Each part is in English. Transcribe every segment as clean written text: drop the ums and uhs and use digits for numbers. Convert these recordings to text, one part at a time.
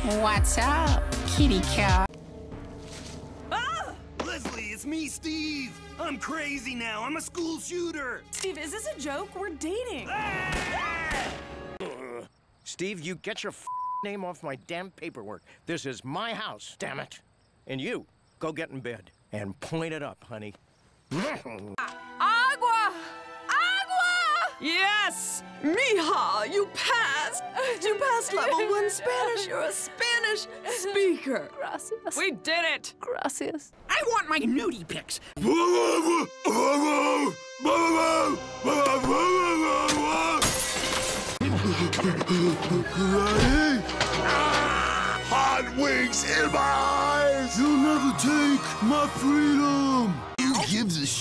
What's up, kitty cat? Ah! Leslie, it's me, Steve. I'm crazy now. I'm a school shooter. Steve, is this a joke? We're dating. Steve, you get your name off my damn paperwork. This is my house, damn it. And you, go get in bed and point it up, honey. Agua! Agua! Yes! Mija, you passed! You passed level 1 Spanish. You're a Spanish speaker. Gracias. We did it! Gracias. I want my nudie pics. Hot wings in my eyes! You'll never take my freedom! Who gives a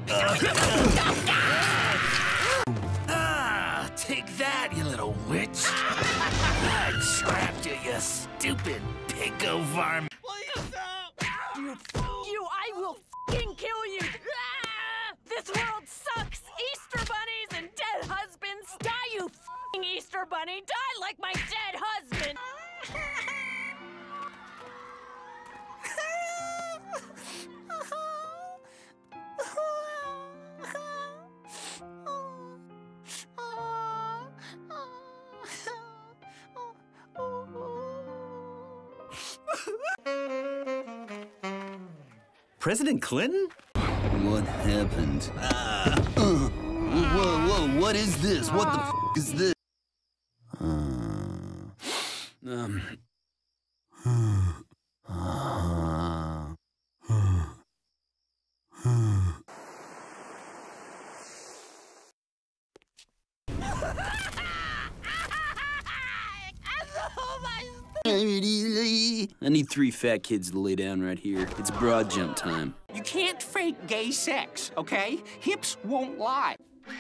Take that, you little witch. I trapped you, you stupid pinko varmint. You, I will f***ing kill you! Ah! This world sucks! Easter bunnies and dead husbands! Die, you f***ing Easter bunny! Die like my dead husband! President Clinton? What happened? Whoa, what is this? What the f is this? I need 3 fat kids to lay down right here. It's broad jump time. You can't fake gay sex, okay? Hips won't lie.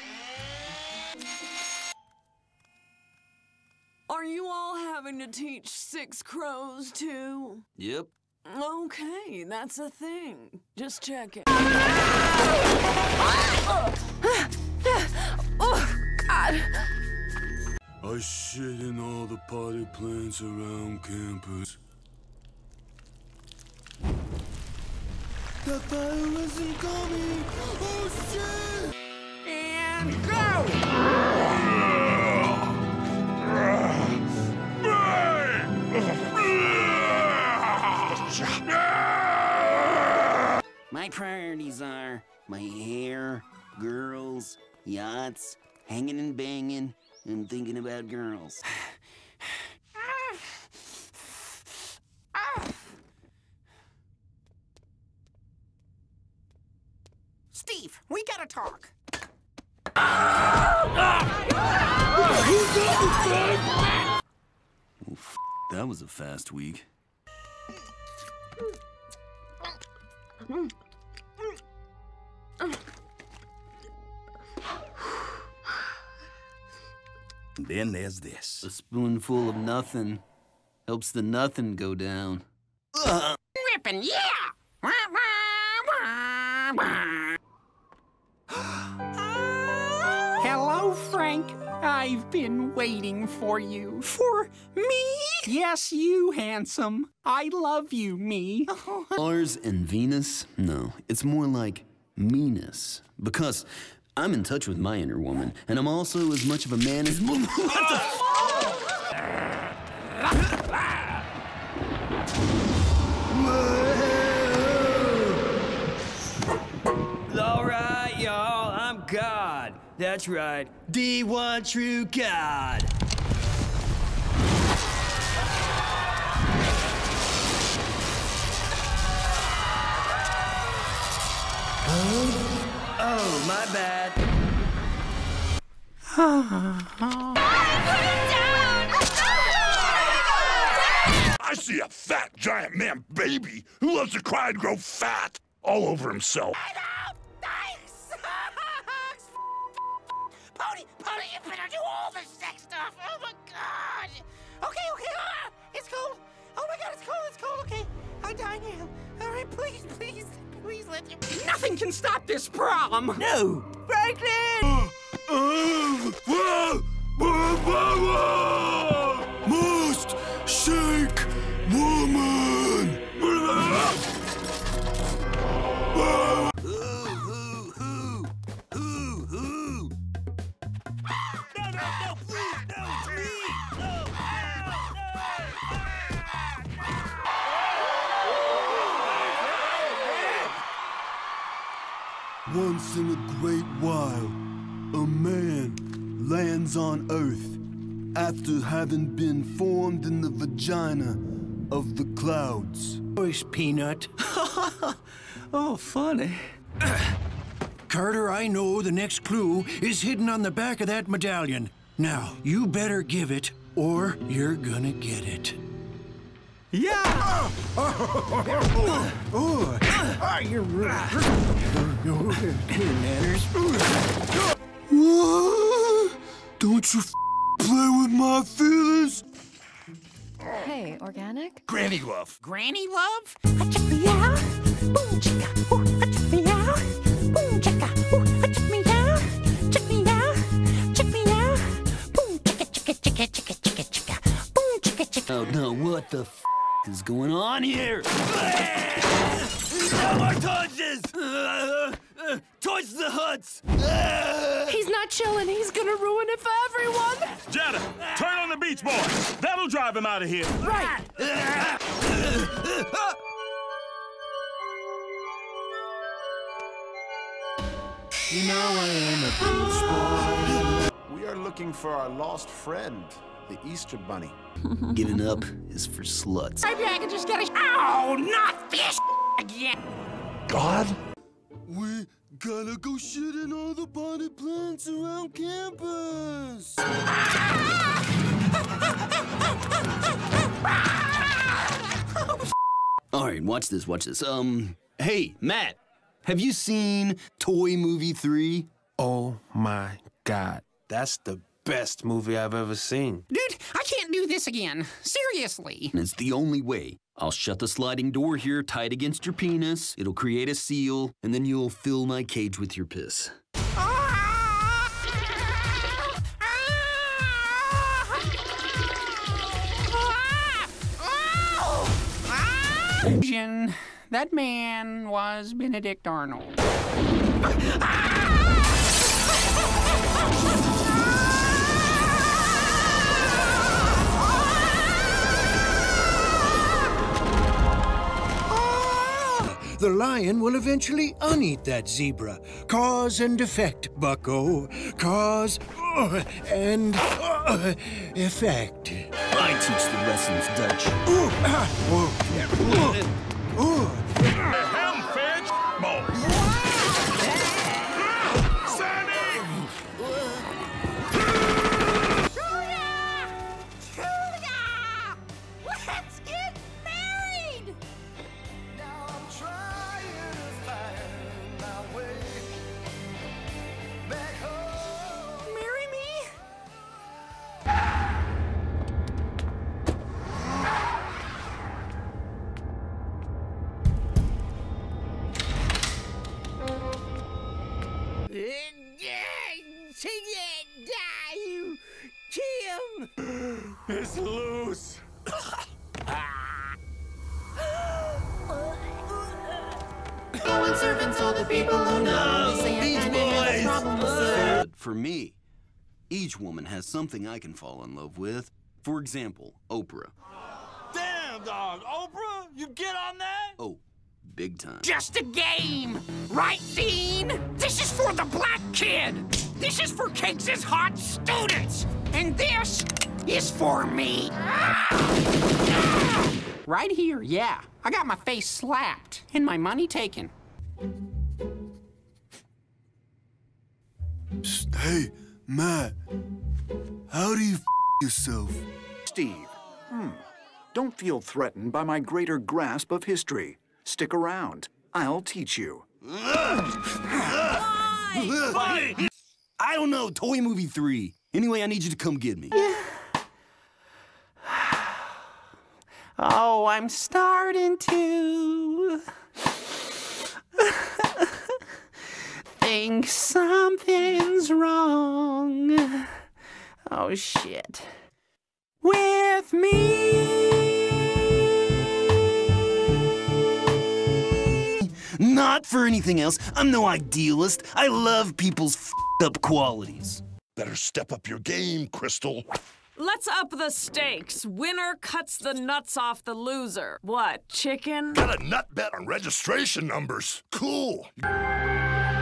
Are you all having to teach 6 crows too? Yep. Okay, that's a thing. Just check it. Oh, God. I shit in all the potty plants around campus. The fire isn't coming! Oh, shit! And go! My priorities are my hair, girls, yachts, hanging and banging, and thinking about girls. Steve, we gotta talk. Oof, that was a fast week. Then there's this. A spoonful of nothing helps the nothing go down. Rippin', yeah! Hello, Frank. I've been waiting for you. For me? Yes, you, handsome. I love you, me. Mars and Venus? No, it's more like meanness. Because I'm in touch with my inner woman, and I'm also as much of a man as... What the All right, y'all, I'm God. That's right, the one true God. Oh, my bad. I see a fat, giant man baby who loves to cry and grow fat all over himself. Pony, you better do all the sex stuff. Oh my God. Okay, it's cold. Oh my God, it's cold, okay. I'm dying now. All right, please let me. Nothing can stop this prom. No, Franklin! Must shake woman! Once in a great while, a man lands on Earth after having been formed in the vagina of the clouds. Voice, Peanut. Oh, funny. Carter, I know the next clue is hidden on the back of that medallion. Now, you better give it, or you're gonna get it. Yeah! You're manners. What? Don't you play with my feelings? Hey, organic? Granny love. Granny love? Meow. Boom chicka. Ooh, meow. Boom chicka. Ooh, meow. Chick meow. Chick meow. Boom chicka chicka chicka chicka chicka chicka. Boom chicka chicka. Oh no, what the is going on here? No more Toys! Toys the Huts! He's not chilling. He's gonna ruin it for everyone. Jetta, turn on the Beach Boys. That'll drive him out of here. Right. You know I am a beach boy. We are looking for our lost friend, the Easter Bunny. Giving up is for sluts. Maybe I can just get a. Oh, not this again. God? We gotta go shit in all the potted plants around campus. All right, watch this, watch this. Hey, Matt, have you seen Toy Movie 3? Oh my God. That's the best movie I've ever seen. Dude, I can't do this again. Seriously. And it's the only way. I'll shut the sliding door here tight against your penis. It'll create a seal, and then you'll fill my cage with your piss. That man was Benedict Arnold. The lion will eventually uneat that zebra. Cause and effect, bucko. Cause and effect. I teach the lessons, Dutch. Helm, Fitch! Sammy! Julia! Let's get married! Now I'm trying to find my way back home. Marry me? Tim! It's loose. Servants, all the people who know. Beach Boys! For me, each woman has something I can fall in love with. For example, Oprah. Damn, dog. Oprah, you get on that? Oh, big time. Just a game, right, Dean? This is for the black kid. This is for Cakes' hot students. And this is for me. Right here, yeah. I got my face slapped and my money taken. Hey, Matt. How do you yourself? Steve, don't feel threatened by my greater grasp of history. Stick around. I'll teach you. I don't know, Toy Movie 3. Anyway, I need you to come get me. Oh, I'm starting to think something's wrong. Oh, shit. With me. Not for anything else. I'm no idealist. I love people's f***ed up qualities. Better step up your game, Crystal. Let's up the stakes. Winner cuts the nuts off the loser. What, chicken? Got a nut bet on registration numbers. Cool.